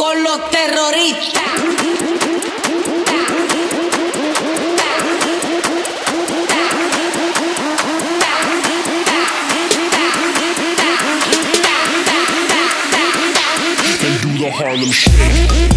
con los terroristas. And do the Harlem Shake.